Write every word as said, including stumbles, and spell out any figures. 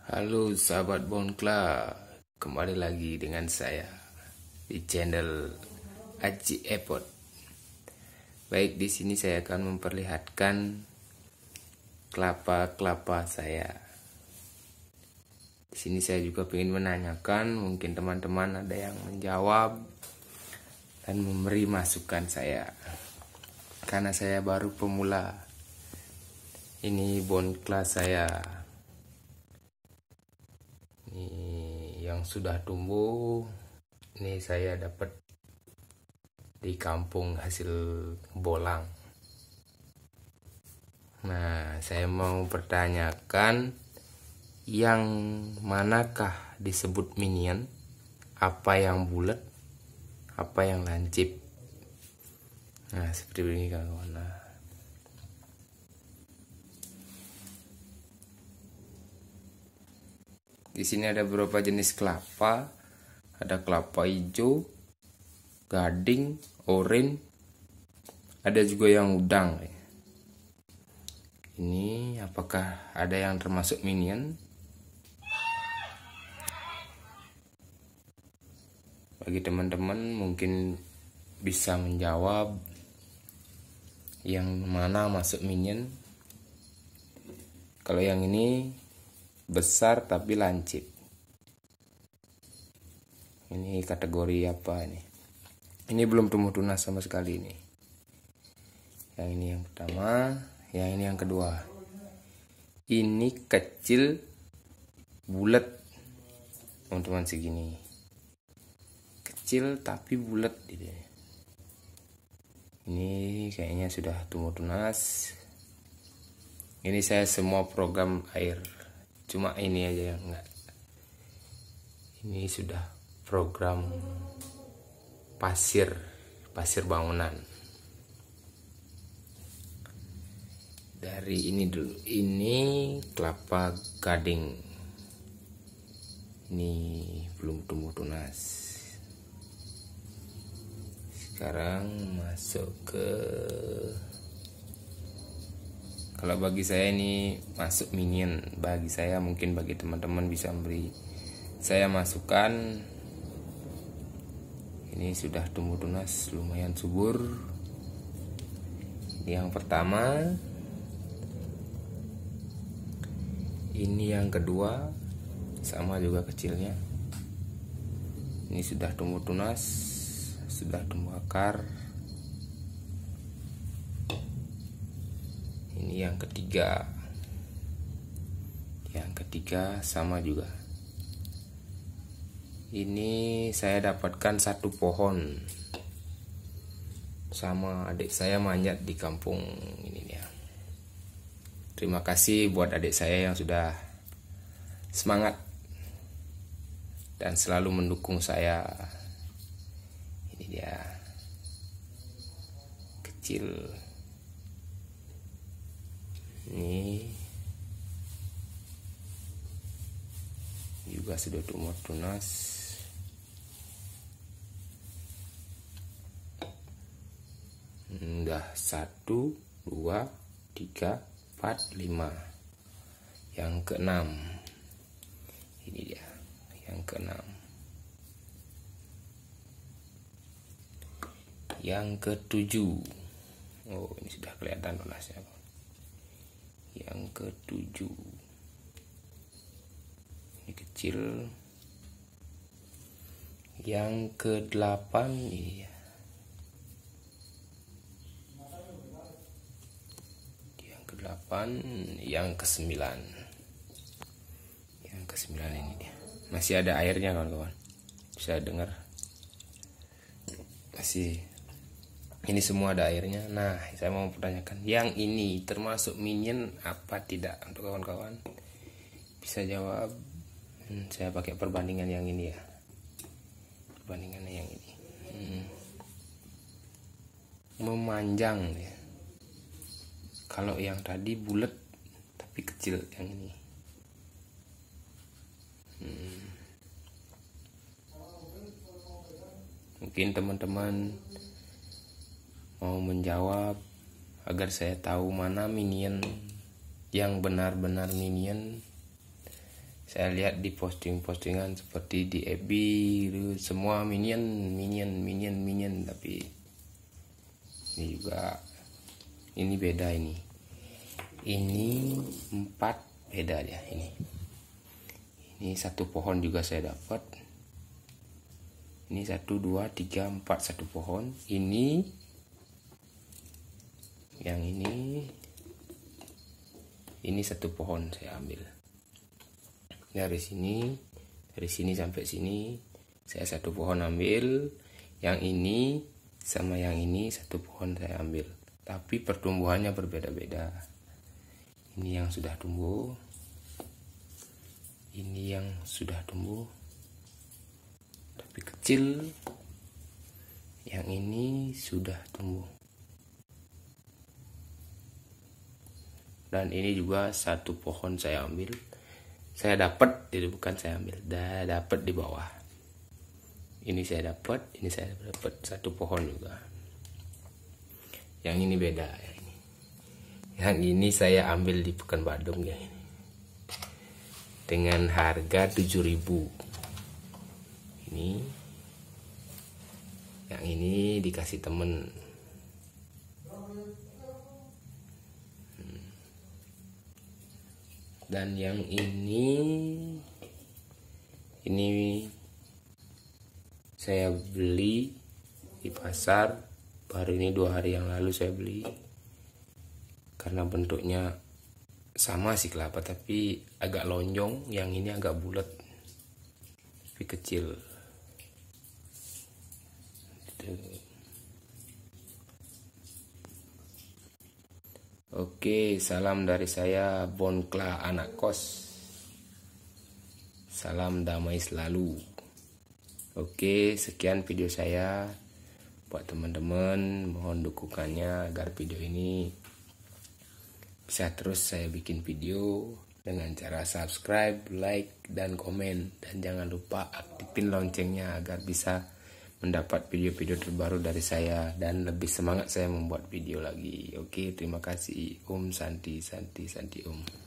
Halo sahabat Bonkla, kembali lagi dengan saya di channel Aji Epot. Baik, di sini saya akan memperlihatkan kelapa-kelapa saya. Di sini saya juga ingin menanyakan, mungkin teman-teman ada yang menjawab dan memberi masukan saya. Karena saya baru pemula. Ini Bonkla saya. Yang sudah tumbuh ini saya dapat di kampung hasil bolang. Nah, saya mau pertanyakan, yang manakah disebut minion? Apa yang bulat, apa yang lancip? Nah, seperti ini kawan-kawan. Nah, di sini ada beberapa jenis kelapa. Ada kelapa hijau, gading, oranye. Ada juga yang udang. Ini apakah ada yang termasuk minion? Bagi teman-teman mungkin bisa menjawab yang mana masuk minion. Kalau yang ini besar tapi lancip, ini kategori apa ini? Ini belum tumbuh tunas sama sekali ini. Yang ini yang pertama, yang ini yang kedua. Ini kecil, bulat, teman-teman, segini. Kecil tapi bulat gitu. Ini kayaknya sudah tumbuh tunas. Ini saya semua program air. Cuma ini aja yang enggak. Ini sudah program pasir, pasir bangunan. Dari ini dulu. Ini kelapa gading. Ini belum tumbuh tunas. Sekarang masuk ke, kalau bagi saya ini masuk minion. Bagi saya, mungkin bagi teman-teman bisa beri saya masukan. Ini sudah tumbuh tunas, lumayan subur. Ini yang pertama. Ini yang kedua, sama juga kecilnya. Ini sudah tumbuh tunas, sudah tumbuh akar. Ini yang ketiga. Yang ketiga sama juga. Ini saya dapatkan satu pohon sama adik saya manjat di kampung ini ya. Terima kasih buat adik saya yang sudah semangat dan selalu mendukung saya. Ini dia, kecil. Ini juga sudah tumbuh tunas. Udah satu, dua, tiga, empat, lima. Yang keenam. Ini dia, yang keenam. Yang ketujuh. Oh, ini sudah kelihatan tunasnya. Yang ketujuh. Ini kecil. Yang kedelapan ini ya. Yang kedelapan, yang kesembilan. Yang kesembilan ini dia. Masih ada airnya kawan-kawan. Bisa dengar. Masih. Ini semua ada airnya. Nah, saya mau pertanyakan, yang ini termasuk minion apa tidak? Untuk kawan-kawan bisa jawab. Hmm, saya pakai perbandingan yang ini ya. Perbandingannya yang ini. Hmm. Memanjang ya. Kalau yang tadi bulat tapi kecil, yang ini. Hmm. Mungkin teman-teman mau menjawab agar saya tahu mana minion yang benar-benar minion. Saya lihat di posting-postingan seperti di F B gitu, semua minion, minion, minion, minion, tapi ini juga, ini beda ini. Ini empat beda ya ini. Ini satu pohon juga saya dapat. Ini satu, dua, tiga, empat, satu pohon. Ini, yang ini, ini satu pohon saya ambil. Dari sini, dari sini sampai sini saya satu pohon ambil. Yang ini sama yang ini satu pohon saya ambil, tapi pertumbuhannya berbeda-beda. Ini yang sudah tumbuh, ini yang sudah tumbuh tapi kecil, yang ini sudah tumbuh, dan ini juga satu pohon saya ambil. Saya dapat, itu bukan saya ambil, dah dapat di bawah. Ini saya dapat, ini saya dapat satu pohon juga. Yang ini beda ya ini. Yang ini saya ambil di Pekan Badung ya ini. Dengan harga tujuh ribu. Ini. Yang ini dikasih temen. Dan yang ini, ini saya beli di pasar, baru ini dua hari yang lalu saya beli, karena bentuknya sama sih kelapa tapi agak lonjong, yang ini agak bulat tapi kecil. Gitu. Oke, salam dari saya Bonkla anak kos. Salam damai selalu. Oke, sekian video saya. Buat teman-teman, mohon dukungannya agar video ini bisa terus saya bikin video dengan cara subscribe, like, dan komen. Dan jangan lupa aktifin loncengnya agar bisa mendapat video-video terbaru dari saya dan lebih semangat saya membuat video lagi. Oke, terima kasih. Om Santi, Santi, Santi Om.